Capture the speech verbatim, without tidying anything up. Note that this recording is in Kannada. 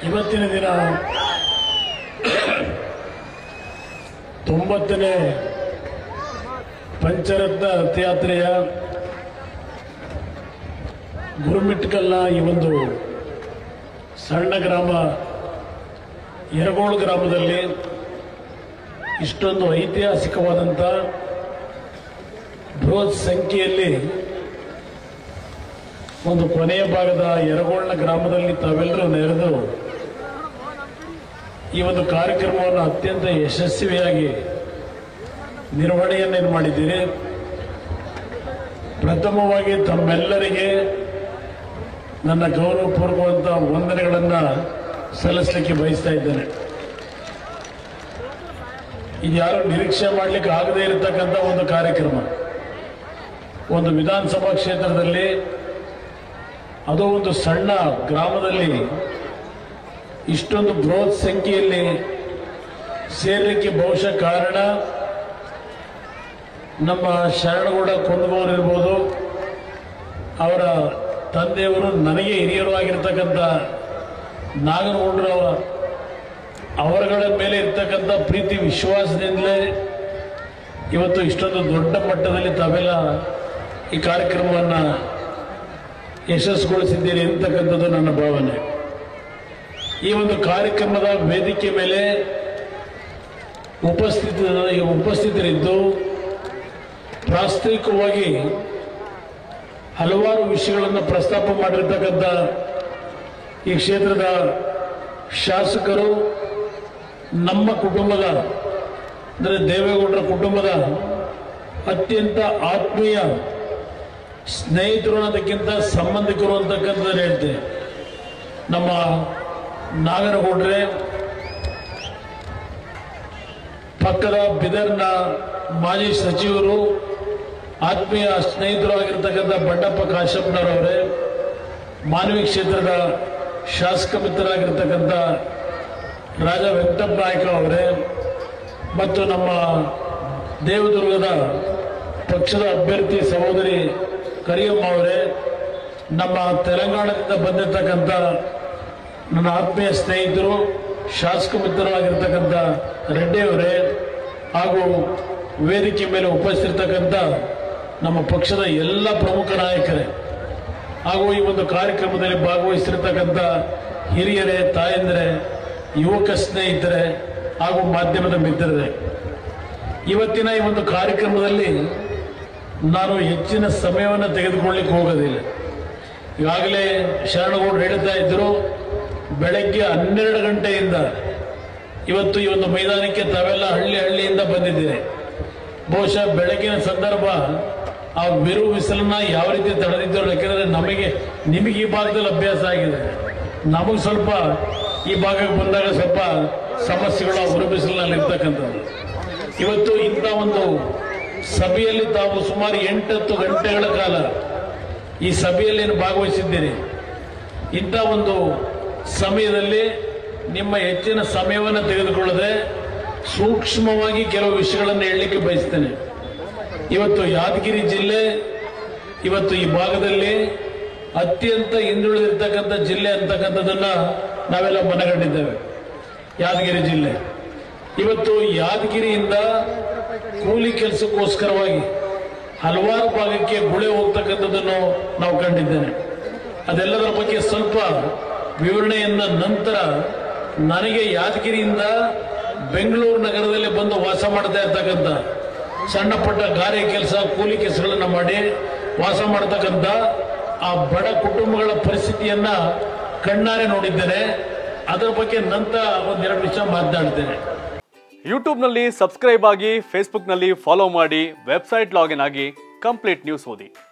ಇವತ್ತಿನ ದಿನ ತೊಂಬತ್ತನೇ ಪಂಚರತ್ನ ರಥಯಾತ್ರೆಯ ಗುರುಮಿಟ್ಕಲ್ನ ಈ ಒಂದು ಸಣ್ಣ ಗ್ರಾಮ ಯರಗೋಳು ಗ್ರಾಮದಲ್ಲಿ ಇಷ್ಟೊಂದು ಐತಿಹಾಸಿಕವಾದಂಥ ಬೃಹತ್ ಸಂಖ್ಯೆಯಲ್ಲಿ ಒಂದು ಕೊನೆಯ ಭಾಗದ ಯರಗೋಳ್ನ ಗ್ರಾಮದಲ್ಲಿ ತಾವೆಲ್ಲರೂ ನೆರೆದು ಈ ಒಂದು ಕಾರ್ಯಕ್ರಮವನ್ನು ಅತ್ಯಂತ ಯಶಸ್ವಿಯಾಗಿ ನಿರ್ವಹಣೆಯನ್ನು ಮಾಡಿದ್ದೀರಿ. ಪ್ರಥಮವಾಗಿ ತಮ್ಮೆಲ್ಲರಿಗೆ ನನ್ನ ಗೌರವಪೂರ್ವಕವಂತ ವಂದನೆಗಳನ್ನು ಸಲ್ಲಿಸಲಿಕ್ಕೆ ಬಯಸ್ತಾ ಇದ್ದೇನೆ. ಇದು ಯಾರು ನಿರೀಕ್ಷೆ ಮಾಡಲಿಕ್ಕೆ ಆಗದೇ ಇರತಕ್ಕಂಥ ಒಂದು ಕಾರ್ಯಕ್ರಮ. ಒಂದು ವಿಧಾನಸಭಾ ಕ್ಷೇತ್ರದಲ್ಲಿ, ಅದು ಒಂದು ಸಣ್ಣ ಗ್ರಾಮದಲ್ಲಿ ಇಷ್ಟೊಂದು ಬೃಹತ್ ಸಂಖ್ಯೆಯಲ್ಲಿ ಸೇರಲಿಕ್ಕೆ ಬಹುಶಃ ಕಾರಣ ನಮ್ಮ ಶರಣಗೌಡ ಕುಂದಗೋರು ಇರ್ಬೋದು, ಅವರ ತಂದೆಯವರು ನನಗೆ ಹಿರಿಯರು ಆಗಿರ್ತಕ್ಕಂಥ ನಾಗನಗೌಡರು ಅವರುಗಳ ಮೇಲೆ ಇರ್ತಕ್ಕಂಥ ಪ್ರೀತಿ ವಿಶ್ವಾಸದಿಂದಲೇ ಇವತ್ತು ಇಷ್ಟೊಂದು ದೊಡ್ಡ ಮಟ್ಟದಲ್ಲಿ ತಾವೆಲ್ಲ ಈ ಕಾರ್ಯಕ್ರಮವನ್ನು ಯಶಸ್ಸುಗೊಳಿಸಿದ್ದೀರಿ ಅಂತಕ್ಕಂಥದ್ದು ನನ್ನ ಭಾವನೆ. ಈ ಒಂದು ಕಾರ್ಯಕ್ರಮದ ವೇದಿಕೆ ಮೇಲೆ ಉಪಸ್ಥಿತ ಉಪಸ್ಥಿತರಿದ್ದು ಪ್ರಾಸ್ತಾವಿಕವಾಗಿ ಹಲವಾರು ವಿಷಯಗಳನ್ನು ಪ್ರಸ್ತಾಪ ಮಾಡಿರ್ತಕ್ಕಂಥ ಈ ಕ್ಷೇತ್ರದ ಶಾಸಕರು, ನಮ್ಮ ಕುಟುಂಬದ ಅಂದರೆ ದೇವೇಗೌಡರ ಕುಟುಂಬದ ಅತ್ಯಂತ ಆತ್ಮೀಯ ಸ್ನೇಹಿತರು ಅನ್ನೋದಕ್ಕಿಂತ ಸಂಬಂಧಿಕರು ಅಂತಕ್ಕಂಥದ್ದು ಹೇಳ್ತೇವೆ. ನಮ್ಮ ನಾಗನಗೌಡ್ರೆ, ಪಕ್ಕದ ಬಿದರ್ನ ಮಾಜಿ ಸಚಿವರು, ಆತ್ಮೀಯ ಸ್ನೇಹಿತರು ಆಗಿರ್ತಕ್ಕಂಥ ಬಂಡಪ್ಪ ಕಾಶಪ್ಪನವರವರೇ, ಮಾನವಿ ಕ್ಷೇತ್ರದ ಶಾಸಕ ಮಿತ್ರರಾಗಿರ್ತಕ್ಕಂಥ ರಾಜ ವೆಂಕಟಪ್ಪ ನಾಯಕ ಅವರೇ, ಮತ್ತು ನಮ್ಮ ದೇವದುರ್ಗದ ಪಕ್ಷದ ಅಭ್ಯರ್ಥಿ ಸಹೋದರಿ ಕರಿಯಮ್ಮ ಅವರೇ, ನಮ್ಮ ತೆಲಂಗಾಣದಿಂದ ಬಂದಿರತಕ್ಕಂಥ ನನ್ನ ಆತ್ಮೀಯ ಸ್ನೇಹಿತರು, ಶಾಸಕ ಮಿತ್ರರಾಗಿರ್ತಕ್ಕಂಥ ರೆಡ್ಡಿ ಅವರೇ, ಹಾಗೂ ವೇದಿಕೆ ಮೇಲೆ ಉಪಸ್ಥಿತರ್ತಕ್ಕಂಥ ನಮ್ಮ ಪಕ್ಷದ ಎಲ್ಲ ಪ್ರಮುಖ ನಾಯಕರೇ, ಹಾಗೂ ಈ ಒಂದು ಕಾರ್ಯಕ್ರಮದಲ್ಲಿ ಭಾಗವಹಿಸಿರ್ತಕ್ಕಂಥ ಹಿರಿಯರೇ, ತಾಯಂದಿರೇ, ಯುವಕ ಸ್ನೇಹಿತರೆ ಹಾಗೂ ಮಾಧ್ಯಮದ ಮಿತ್ರರೇ, ಇವತ್ತಿನ ಈ ಒಂದು ಕಾರ್ಯಕ್ರಮದಲ್ಲಿ ನಾನು ಹೆಚ್ಚಿನ ಸಮಯವನ್ನು ತೆಗೆದುಕೊಳ್ಳಿಕ್ಕೆ ಹೋಗೋದಿಲ್ಲ. ಈಗಾಗಲೇ ಶರಣಗೌಡರು ಹೇಳ್ತಾ ಇದ್ದರು, ಬೆಳಗ್ಗೆ ಹನ್ನೆರಡು ಗಂಟೆಯಿಂದ ಇವತ್ತು ಈ ಒಂದು ಮೈದಾನಕ್ಕೆ ತಾವೆಲ್ಲ ಹಳ್ಳಿ ಹಳ್ಳಿಯಿಂದ ಬಂದಿದ್ದೀರಿ. ಬಹುಶಃ ಬೆಳಗಿನ ಸಂದರ್ಭ ಆ ಬಿರು ಬಿಸಿಲನ್ನ ಯಾವ ರೀತಿ ತಡೆದಿದ್ದರು, ಯಾಕೆಂದರೆ ನಮಗೆ ನಿಮಗೆ ಈ ಭಾಗದಲ್ಲಿ ಅಭ್ಯಾಸ ಆಗಿದೆ, ನಮಗೆ ಸ್ವಲ್ಪ ಈ ಭಾಗಕ್ಕೆ ಬಂದಾಗ ಸ್ವಲ್ಪ ಸಮಸ್ಯೆಗಳು ಆ ಬಿರು ಬಿಸಿಲಿನಲ್ಲಿ ಇರ್ತಕ್ಕಂಥದ್ದು. ಇವತ್ತು ಇಂಥ ಒಂದು ಸಭೆಯಲ್ಲಿ ತಾವು ಸುಮಾರು ಎಂಟತ್ತು ಗಂಟೆಗಳ ಕಾಲ ಈ ಸಭೆಯಲ್ಲಿ ಭಾಗವಹಿಸಿದ್ದೀರಿ. ಇಂಥ ಒಂದು ಸಮಯದಲ್ಲಿ ನಿಮ್ಮ ಹೆಚ್ಚಿನ ಸಮಯವನ್ನು ತೆಗೆದುಕೊಳ್ಳದೆ ಸೂಕ್ಷ್ಮವಾಗಿ ಕೆಲವು ವಿಷಯಗಳನ್ನು ಹೇಳಲಿಕ್ಕೆ ಬಯಸ್ತೇನೆ. ಇವತ್ತು ಯಾದಗಿರಿ ಜಿಲ್ಲೆ ಇವತ್ತು ಈ ಭಾಗದಲ್ಲಿ ಅತ್ಯಂತ ಹಿಂದುಳಿದಿರ್ತಕ್ಕಂಥ ಜಿಲ್ಲೆ ಅಂತಕ್ಕಂಥದ್ದನ್ನ ನಾವೆಲ್ಲ ಮನಗಂಡಿದ್ದೇವೆ. ಯಾದಗಿರಿ ಜಿಲ್ಲೆ ಇವತ್ತು ಯಾದಗಿರಿಯಿಂದ ಕೂಲಿ ಕೆಲಸಕ್ಕೋಸ್ಕರವಾಗಿ ಹಲವಾರು ಭಾಗಕ್ಕೆ ಗುಳೆ ಹೋಗ್ತಕ್ಕಂಥದ್ದನ್ನು ನಾವು ಕಂಡಿದ್ದೇನೆ. ಅದೆಲ್ಲದರ ಬಗ್ಗೆ ಸ್ವಲ್ಪ ವಿವರಣೆಯನ್ನ ನಂತರ ನನಗೆ ಯಾದಗಿರಿಯಿಂದ ಬೆಂಗಳೂರು ನಗರದಲ್ಲಿ ಬಂದು ವಾಸ ಮಾಡ್ತಾ ಇರ್ತಕ್ಕಂಥ ಸಣ್ಣ ಪುಟ್ಟ ಗಾರೆ ಕೆಲಸ, ಕೂಲಿ ಕೆಲಸಗಳನ್ನು ಮಾಡಿ ವಾಸ ಮಾಡತಕ್ಕಂಥ ಆ ಬಡ ಕುಟುಂಬಗಳ ಪರಿಸ್ಥಿತಿಯನ್ನ ಕಣ್ಣಾರೆ ನೋಡಿದ್ದೇನೆ. ಅದರ ಬಗ್ಗೆ ನಂತರ ಒಂದೆರಡು ವಿಷಯ ಮಾತನಾಡ್ತೇನೆ. ಯೂಟ್ಯೂಬ್ನಲ್ಲಿ ಸಬ್ಸ್ಕ್ರೈಬ್ ಆಗಿ, ಫೇಸ್ಬುಕ್ನಲ್ಲಿ ಫಾಲೋ ಮಾಡಿ, ವೆಬ್ಸೈಟ್ ಲಾಗಿನ್ ಆಗಿ ಕಂಪ್ಲೀಟ್ ನ್ಯೂಸ್ ಓದಿ.